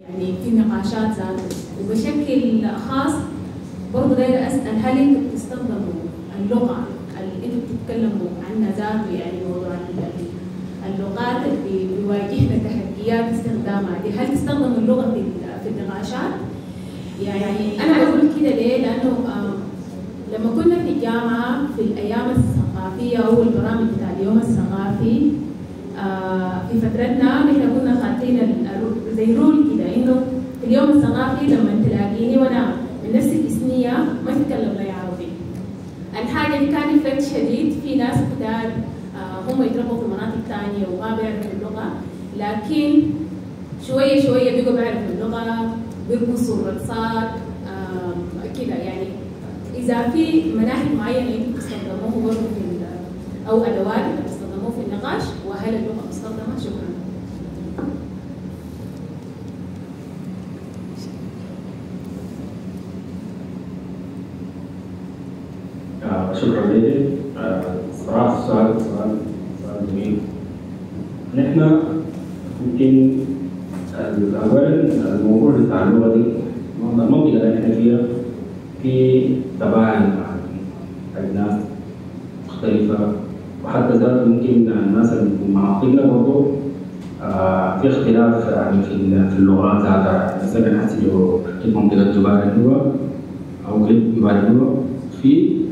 يعني في نقاشات ذاته. وبشكل خاص برضه دايره اسال هل انتم بتستخدموا اللغه اللي انتم بتتكلموا عنها ذاته، يعني موضوع اللغات اللي بيواجهنا تحديات استخدامها دي، هل تستخدموا اللغه في النقاشات؟ يعني انا بقول كده ليه؟ لانه لما كنا في الجامعه في الايام الثقافيه او البرامج بتاع اليوم الثقافي، في فترتنا نحن كنا خاطين زي رول كده انه في اليوم الثقافي لما تلاقيني وانا من نفس الإثنية ما تتكلم لي عربي. الحاجة دي كان إفكت شديد، في ناس كتار هم يتربوا في مناطق ثانية وما بيعرفوا اللغة، لكن شوية شوية بيقوا بيعرفوا اللغة، بيرقصوا الرقصات كده. يعني إذا في مناهج معينة يمكن تستخدموه برضه في أو أدوات تستخدموه في النقاش، وهل اللغة مستخدمة؟ شكرا. شكرا لك. صراحة سؤال جميل. نحن يمكن أولا الموضوع بتاع اللغة دي المنطقة اللي نحن فيها في تباين مع الناس مختلفة، وحتى ذات ممكن الناس اللي في مناطقنا برضه في اختلاف يعني في اللغات ذاتها. مثلا حتى لو في منطقة جبال النوبة أو قريب جبال النوبة في